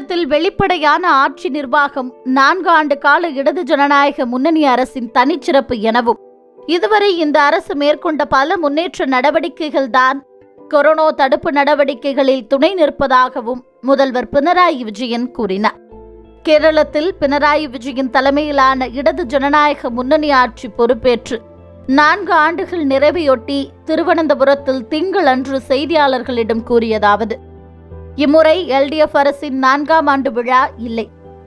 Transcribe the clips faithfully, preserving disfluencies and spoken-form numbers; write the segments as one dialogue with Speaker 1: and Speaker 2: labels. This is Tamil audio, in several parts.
Speaker 1: கேரளத்தில் வெளிப்படையான ஆட்சி நிர்வாகம் நான்கு ஆண்டு கால இடது ஜனநாயக முன்னணி அரசின் தனிச்சிறப்பு எனவும் இதுவரை இந்த அரசு மேற்கொண்ட பல முன்னேற்ற நடவடிக்கைகள் தான் கொரோனா தடுப்பு நடவடிக்கைகளில் துணை நிற்பதாகவும் முதல்வர் பினராயி விஜயன் கூறினார். கேரளத்தில் பினராயி விஜயன் தலைமையிலான இடது ஜனநாயக முன்னணி ஆட்சி பொறுப்பேற்று நான்கு ஆண்டுகள் நிறைவையொட்டி திருவனந்தபுரத்தில் திங்களன்று செய்தியாளர்களிடம் கூறியதாவது: இம்முறை எல்டிஎஃப் அரசின் நான்காம் ஆண்டு விழா இல்லை.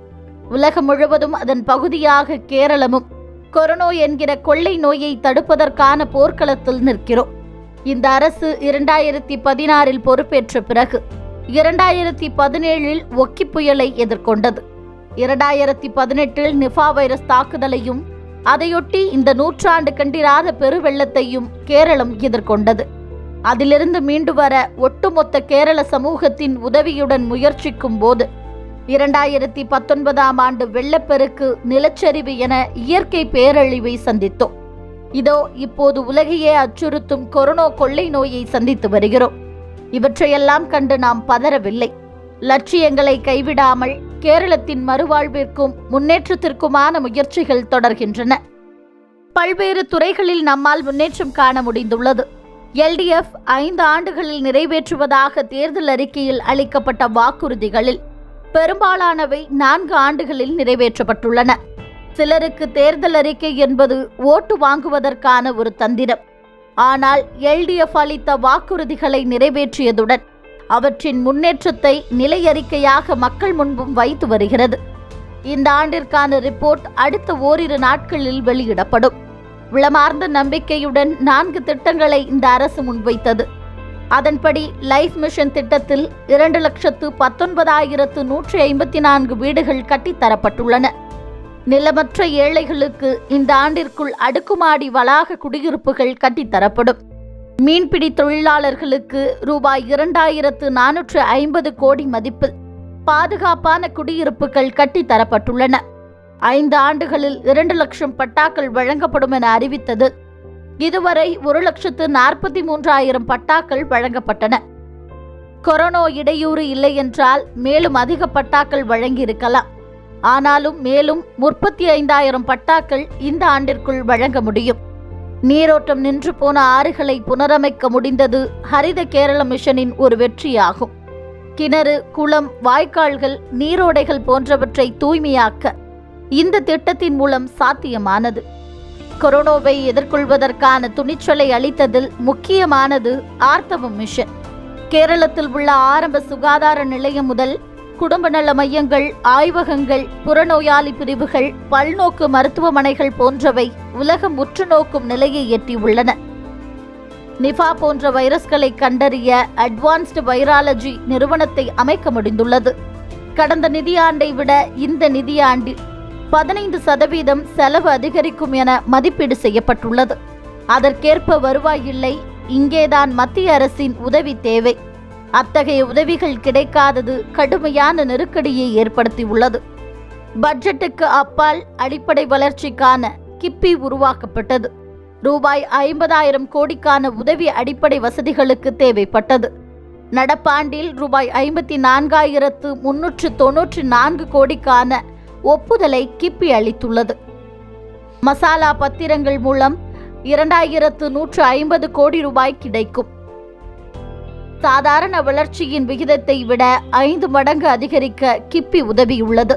Speaker 1: உலகம் முழுவதும் அதன் பகுதியாக கேரளமும் கொரோனா என்கிற கொள்ளை நோயை தடுப்பதற்கான போர்க்களத்தில் நிற்கிறோம். இந்த அரசு இரண்டாயிரத்தி பதினாறில் பொறுப்பேற்ற பிறகு இரண்டாயிரத்தி பதினேழில் ஒக்கி புயலை எதிர்கொண்டது. இரண்டாயிரத்தி பதினெட்டில் நிஃபா வைரஸ் தாக்குதலையும் அதையொட்டி இந்த நூற்றாண்டு கண்டிராத பெருவெள்ளத்தையும் கேரளம் எதிர்கொண்டது. அதிலிருந்து மீண்டு வர ஒட்டுமொத்த கேரள சமூகத்தின் உதவியுடன் முயற்சிக்கும் போது இரண்டாயிரத்தி பத்தொன்பதாம் ஆண்டு வெள்ளப்பெருக்கு, நிலச்சரிவு என இயற்கை பேரழிவை சந்தித்தோம். இதோ இப்போது உலகையே அச்சுறுத்தும் கொரோனா கொள்ளை நோயை சந்தித்து வருகிறோம். இவற்றையெல்லாம் கண்டு நாம் பதறவில்லை. லட்சியங்களை கைவிடாமல் கேரளத்தின் மறுவாழ்விற்கும் முன்னேற்றத்திற்குமான முயற்சிகள் தொடர்கின்றன. பல்வேறு துறைகளில் நம்மால் முன்னேற்றம் காண முடிந்துள்ளது. எல்டிஎஃப் ஐந்து ஆண்டுகளில் நிறைவேற்றுவதாக தேர்தல் அறிக்கையில் அளிக்கப்பட்ட வாக்குறுதிகளில் பெரும்பாலானவை நான்கு ஆண்டுகளில் நிறைவேற்றப்பட்டுள்ளன. சிலருக்கு தேர்தல் அறிக்கை என்பது ஓட்டு வாங்குவதற்கான ஒரு தந்திரம். ஆனால் எல்டிஎஃப் அளித்த வாக்குறுதிகளை நிறைவேற்றியதுடன் அவற்றின் முன்னேற்றத்தை நிலையறிக்கையாக மக்கள் முன்பும் வைத்து வருகிறது. இந்த ஆண்டிற்கான ரிப்போர்ட் அடுத்த ஓரிரு நாட்களில் வெளியிடப்படும். விளமார்ந்த நம்பிக்கையுடன் நான்கு திட்டங்களை இந்த அரசு முன்வைத்தது. அதன்படி லைஃப் மிஷன் திட்டத்தில் இரண்டு லட்சத்து பத்தொன்பதாயிரத்து நூற்றி ஐம்பத்தி நான்கு வீடுகள் கட்டித்தரப்பட்டுள்ளன. நிலமற்ற ஏழைகளுக்கு இந்த ஆண்டிற்குள் அடுக்குமாடி வளாக குடியிருப்புகள் கட்டித்தரப்படும். மீன்பிடி தொழிலாளர்களுக்கு ரூபாய் இரண்டாயிரத்து நானூற்று ஐம்பது கோடி மதிப்பில் பாதுகாப்பான குடியிருப்புகள் கட்டித்தரப்பட்டுள்ளன. ஐந்து ஆண்டுகளில் இரண்டு லட்சம் பட்டாக்கள் வழங்கப்படும் என அறிவித்தது. இதுவரை ஒரு லட்சத்து நாற்பத்தி மூன்றாயிரம் பட்டாக்கள் வழங்கப்பட்டன. கொரோனா இடையூறு இல்லை என்றால் மேலும் அதிக பட்டாக்கள் வழங்கியிருக்கலாம். ஆனாலும் மேலும் முப்பத்தி ஐந்தாயிரம் பட்டாக்கள் இந்த ஆண்டிற்குள் வழங்க முடியும். நீரோட்டம் நின்று போன ஆறுகளை புனரமைக்க முடிந்தது ஹரித கேரள மிஷனின் ஒரு வெற்றியாகும். கிணறு, குளம், வாய்க்கால்கள், நீரோடைகள் போன்றவற்றை தூய்மையாக்க இந்த திட்டத்தின் மூலம் சாத்தியமானது. கொரோனாவை எதிர்கொள்வதற்கான துணிச்சலை அளித்ததில் முக்கியமானது ஆர்த்தவம் மிஷன். கேரளத்தில் உள்ள ஆரம்ப சுகாதார நிலையம் முதல் குடும்ப நல மையங்கள், ஆய்வகங்கள், புறநோயாளி பிரிவுகள், பல்நோக்கு மருத்துவமனைகள் போன்றவை உலகம் உற்று நோக்கும் நிலையை எட்டியுள்ளன. நிஃபா போன்ற வைரஸ்களை கண்டறிய அட்வான்ஸ்டு வைராலஜி நிறுவனத்தை அமைக்க முடிந்துள்ளது. கடந்த நிதியாண்டை விட இந்த நிதியாண்டில் பதினைந்து சதவீதம் செலவு அதிகரிக்கும் என மதிப்பீடு செய்யப்பட்டுள்ளது. அதற்கேற்ப வருவாய் இல்லை. இங்கேதான் மத்திய அரசின் உதவி தேவை. அத்தகைய உதவிகள் கிடைக்காதது கடுமையான நெருக்கடியை ஏற்படுத்தியுள்ளது. பட்ஜெட்டுக்கு அப்பால் அடிப்படை வளர்ச்சிக்கான கிப்பி உருவாக்கப்பட்டது. ரூபாய் ஐம்பதாயிரம் கோடிக்கான உதவி அடிப்படை வசதிகளுக்கு தேவைப்பட்டது. நடப்பாண்டில் ரூபாய் ஐம்பத்தி நான்காயிரத்து முன்னூற்று தொன்னூற்றி நான்கு கோடிக்கான ஒப்புதலை கிப்பி அளித்துள்ளது. மசாலா பத்திரங்கள் மூலம் இரண்டாயிரத்து நூற்று ஐம்பது கோடி ரூபாய் கிடைக்கும். சாதாரண வளர்ச்சியின் விகிதத்தை விட ஐந்து மடங்கு அதிகரிக்க கிப்பி உதவியுள்ளது.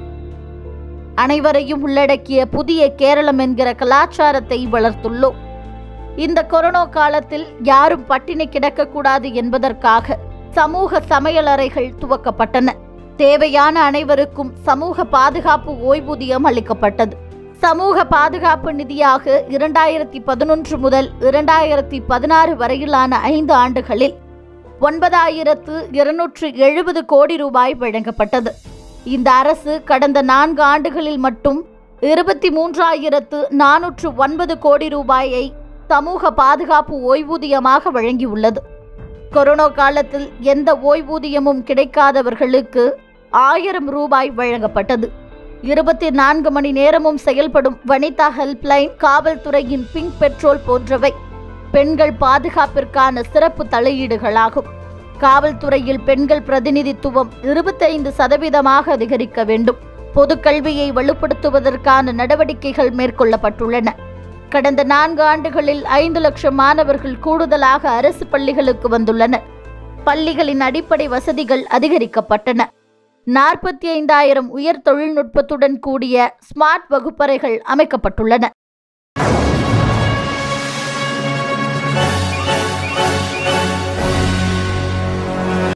Speaker 1: அனைவரையும் உள்ளடக்கிய புதிய கேரளம் என்கிற கலாச்சாரத்தை வளர்த்துள்ளோம். இந்த கொரோனா காலத்தில் யாரும் பட்டினி கிடக்கக்கூடாது என்பதற்காக சமூக சமையலறைகள் துவக்கப்பட்டன. தேவையான அனைவருக்கும் சமூக பாதுகாப்பு ஓய்வூதியம் அளிக்கப்பட்டது. சமூக பாதுகாப்பு நிதியாக இரண்டாயிரத்தி பதினொன்று முதல் இரண்டாயிரத்தி பதினாறு வரையிலான ஐந்து ஆண்டுகளில் ஒன்பதாயிரத்து இருநூற்று எழுபது கோடி ரூபாய் வழங்கப்பட்டது. இந்த அரசு கடந்த நான்கு ஆண்டுகளில் மட்டும் இருபத்தி மூன்றாயிரத்து நானூற்று ஒன்பது கோடி ரூபாயை சமூக பாதுகாப்பு ஓய்வூதியமாக வழங்கியுள்ளது. கொரோனா காலத்தில் எந்த ஓய்வூதியமும் கிடைக்காதவர்களுக்கு ஆயிரம் ரூபாய் வழங்கப்பட்டது. இருபத்தி நான்கு மணி நேரமும் செயல்படும் வனிதா ஹெல்ப்லைன், காவல்துறையின் பிங்க் பெட்ரோல் போன்றவை பெண்கள் பாதுகாப்பிற்கான சிறப்பு தலையீடுகளாகும். காவல்துறையில் பெண்கள் பிரதிநிதித்துவம் இருபத்தைந்து சதவீதமாக அதிகரிக்க வேண்டும். பொதுக்கல்வியை வலுப்படுத்துவதற்கான நடவடிக்கைகள் மேற்கொள்ளப்பட்டுள்ளன. கடந்த நான்கு ஆண்டுகளில் ஐந்து லட்சம் மாணவர்கள் கூடுதலாக அரசு பள்ளிகளுக்கு வந்துள்ளனர். பள்ளிகளின் அடிப்படை வசதிகள் அதிகரிக்கப்பட்டன. நாற்பத்தி ஐந்தாயிரம் உயர் தொழில்நுட்பத்துடன் கூடிய ஸ்மார்ட் வகுப்பறைகள் அமைக்கப்பட்டுள்ளன.